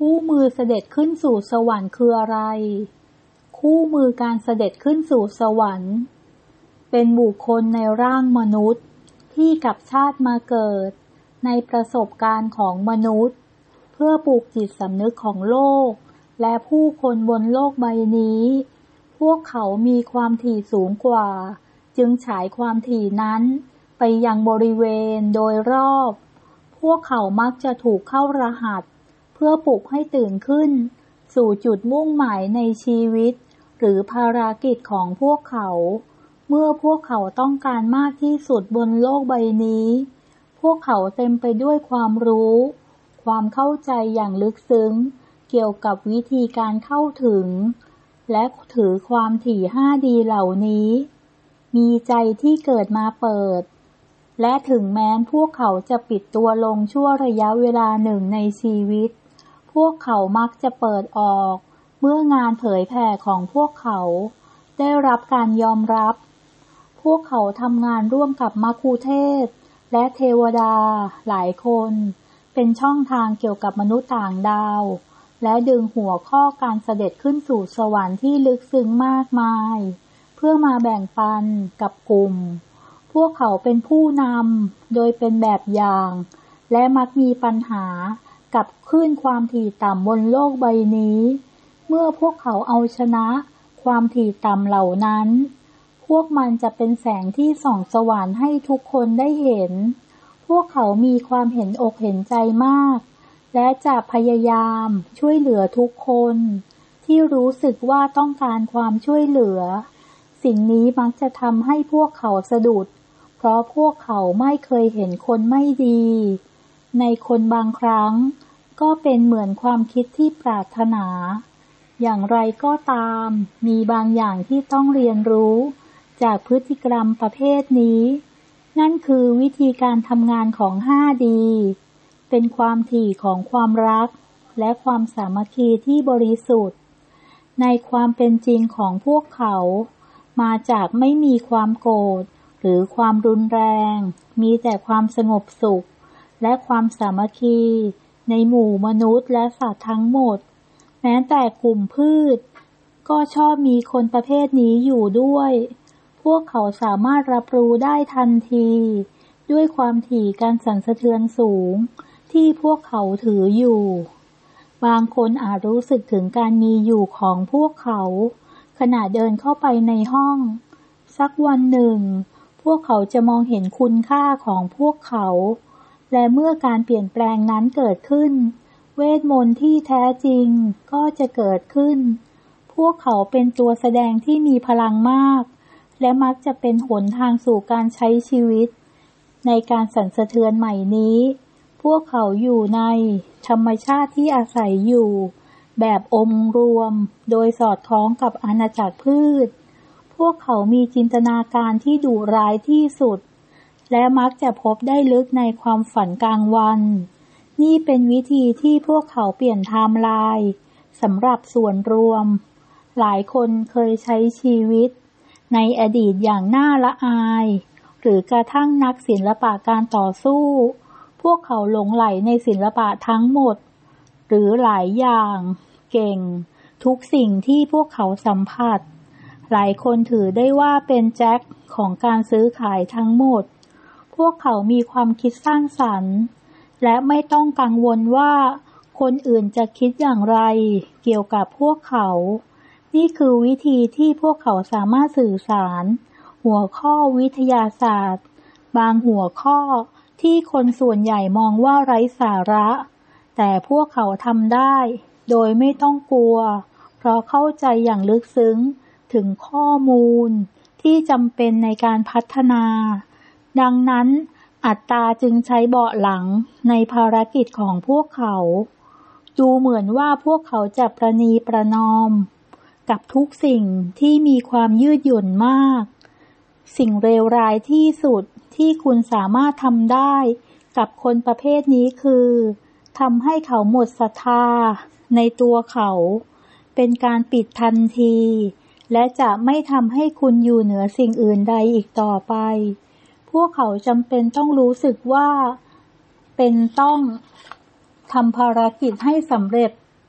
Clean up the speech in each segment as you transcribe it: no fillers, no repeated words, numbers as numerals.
คู่มือเสด็จขึ้นสู่สวรรค์คืออะไรคู่มือการเสด็จขึ้นสู่สวรรค์เป็นบุคคลในร่างมนุษย์ที่กลับชาติมาเกิดในประสบการณ์ของมนุษย์เพื่อปลูกจิตสำนึกของโลกและผู้คนบนโลกใบนี้พวกเขามีความถี่สูงกว่าจึงฉายความถี่นั้นไปยังบริเวณโดยรอบพวกเขามักจะถูกเข้ารหัสเพื่อปลุกให้ตื่นขึ้นสู่จุดมุ่งหมายในชีวิตหรือภารกิจของพวกเขาเมื่อพวกเขาต้องการมากที่สุดบนโลกใบนี้พวกเขาเต็มไปด้วยความรู้ความเข้าใจอย่างลึกซึ้งเกี่ยวกับวิธีการเข้าถึงและถือความถี่ 5D เหล่านี้มีใจที่เกิดมาเปิดและถึงแม้พวกเขาจะปิดตัวลงชั่วระยะเวลาหนึ่งในชีวิตพวกเขามักจะเปิดออกเมื่องานเผยแผ่ของพวกเขาได้รับการยอมรับพวกเขาทำงานร่วมกับมัคคุเทศก์และเทวดาหลายคนเป็นช่องทางเกี่ยวกับมนุษย์ต่างดาวและดึงหัวข้อการเสด็จขึ้นสู่สวรรค์ที่ลึกซึ้งมากมายเพื่อมาแบ่งปันกับกลุ่มพวกเขาเป็นผู้นำโดยเป็นแบบอย่างและมักมีปัญหากับคลื่นความถี่ต่ำบนโลกใบนี้เมื่อพวกเขาเอาชนะความถี่ต่ำเหล่านั้นพวกมันจะเป็นแสงที่ส่องสว่างให้ทุกคนได้เห็นพวกเขามีความเห็นอกเห็นใจมากและจะพยายามช่วยเหลือทุกคนที่รู้สึกว่าต้องการความช่วยเหลือสิ่งนี้มักจะทำให้พวกเขาสะดุดเพราะพวกเขาไม่เคยเห็นคนไม่ดีในคนบางครั้งก็เป็นเหมือนความคิดที่ปรารถนาอย่างไรก็ตามมีบางอย่างที่ต้องเรียนรู้จากพฤติกรรมประเภทนี้นั่นคือวิธีการทำงานของ 5D เป็นความถี่ของความรักและความสามัคคีที่บริสุทธิ์ในความเป็นจริงของพวกเขามาจากไม่มีความโกรธหรือความรุนแรงมีแต่ความสงบสุขและความสามัคคีในหมู่มนุษย์และสัตว์ทั้งหมดแม้แต่กลุ่มพืชก็ชอบมีคนประเภทนี้อยู่ด้วยพวกเขาสามารถรับรู้ได้ทันทีด้วยความถี่การสั่นสะเทือนสูงที่พวกเขาถืออยู่บางคนอาจรู้สึกถึงการมีอยู่ของพวกเขาขณะเดินเข้าไปในห้องสักวันหนึ่งพวกเขาจะมองเห็นคุณค่าของพวกเขาและเมื่อการเปลี่ยนแปลงนั้นเกิดขึ้นเวทมนต์ที่แท้จริงก็จะเกิดขึ้นพวกเขาเป็นตัวแสดงที่มีพลังมากและมักจะเป็นหนทางสู่การใช้ชีวิตในการสั่นสะเทือนใหม่นี้พวกเขาอยู่ในธรรมชาติที่อาศัยอยู่แบบองค์รวมโดยสอดคล้องกับอาณาจักรพืชพวกเขามีจินตนาการที่ดุร้ายที่สุดและมักจะพบได้ลึกในความฝันกลางวันนี่เป็นวิธีที่พวกเขาเปลี่ยนไทม์ไลน์สำหรับส่วนรวมหลายคนเคยใช้ชีวิตในอดีตอย่างน่าละอายหรือกระทั่งนักศิลปะการต่อสู้พวกเขาหลงใหลในศิลปะทั้งหมดหรือหลายอย่างเก่งทุกสิ่งที่พวกเขาสัมผัสหลายคนถือได้ว่าเป็นแจ็คของการซื้อขายทั้งหมดพวกเขามีความคิดสร้างสรรค์และไม่ต้องกังวลว่าคนอื่นจะคิดอย่างไรเกี่ยวกับพวกเขานี่คือวิธีที่พวกเขาสามารถสื่อสารหัวข้อวิทยาศาสตร์บางหัวข้อที่คนส่วนใหญ่มองว่าไร้สาระแต่พวกเขาทำได้โดยไม่ต้องกลัวเพราะเข้าใจอย่างลึกซึ้งถึงข้อมูลที่จำเป็นในการพัฒนาดังนั้นอัตตาจึงใช้เบาะหลังในภารกิจของพวกเขาดูเหมือนว่าพวกเขาจะประนีประนอมกับทุกสิ่งที่มีความยืดหยุ่นมากสิ่งเลวร้ายที่สุดที่คุณสามารถทำได้กับคนประเภทนี้คือทำให้เขาหมดศรัทธาในตัวเขาเป็นการปิดทันทีและจะไม่ทำให้คุณอยู่เหนือสิ่งอื่นใดอีกต่อไปพวกเขาจำเป็นต้องรู้สึกว่าเป็นต้องทำภารกิจให้สำเร็จ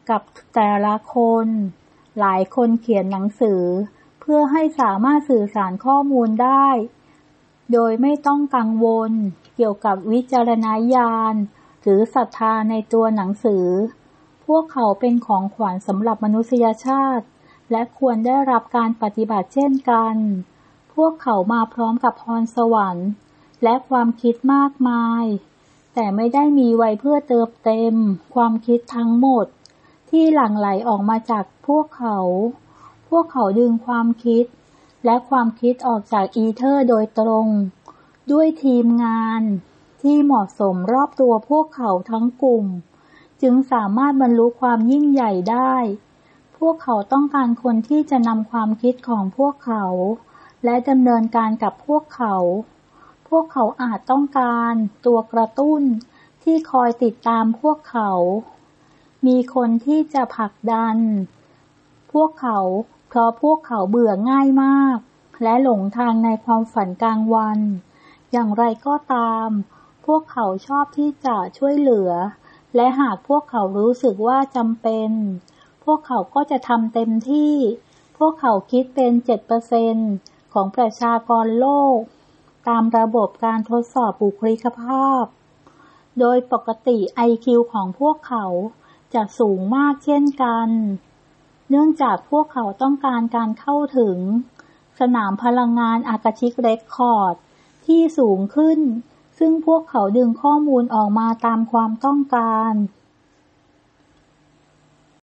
กับแต่ละคนหลายคนเขียนหนังสือเพื่อให้สามารถสื่อสารข้อมูลได้โดยไม่ต้องกังวลเกี่ยวกับวิจารณญาณหรือศรัทธาในตัวหนังสือพวกเขาเป็นของขวัญสำหรับมนุษยชาติและควรได้รับการปฏิบัติเช่นกันพวกเขามาพร้อมกับพรสวรรค์และความคิดมากมายแต่ไม่ได้มีไว้เพื่อเติมเต็มความคิดทั้งหมดที่หลั่งไหลออกมาจากพวกเขาดึงความคิดและความคิดออกจากอีเทอร์โดยตรงด้วยทีมงานที่เหมาะสมรอบตัวพวกเขาทั้งกลุ่มจึงสามารถบรรลุความยิ่งใหญ่ได้พวกเขาต้องการคนที่จะนำความคิดของพวกเขาและดำเนินการกับพวกเขาอาจต้องการตัวกระตุ้นที่คอยติดตามพวกเขามีคนที่จะผลักดันพวกเขาเพราะพวกเขาเบื่อง่ายมากและหลงทางในความฝันกลางวันอย่างไรก็ตามพวกเขาชอบที่จะช่วยเหลือและหากพวกเขารู้สึกว่าจำเป็นพวกเขาก็จะทำเต็มที่พวกเขาคิดเป็น 7% ของประชากรโลกตามระบบการทดสอบบุคลิกภาพโดยปกติ IQ ของพวกเขาจะสูงมากเช่นกันเนื่องจากพวกเขาต้องการการเข้าถึงสนามพลังงานอากาชิกเรคคอร์ดที่สูงขึ้นซึ่งพวกเขาดึงข้อมูลออกมาตามความต้องการ